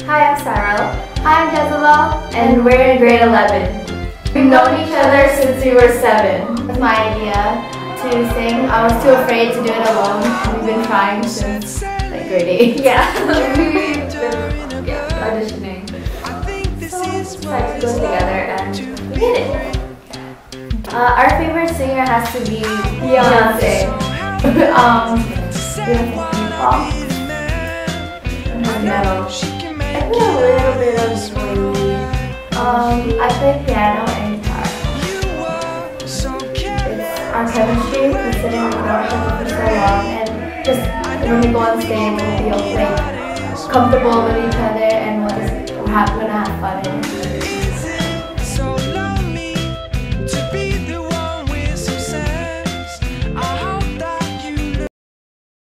Hi, I'm Cyrel. Hi, I'm Jezebel. And we're in grade 11. We've known each other since we were 7. It was my idea to sing. I was too afraid to do it alone. We've been trying since like grade 8. Yeah, we've been auditioning. So we decided to go together and we did it. Our favorite singer has to be Beyonce. Pop. No. I play a little bit of swing. I play piano and guitar. It's our chemistry, we're sitting on the floor for so long, and just when we go on stage, we'll be like comfortable with each other, and we're gonna have fun in it.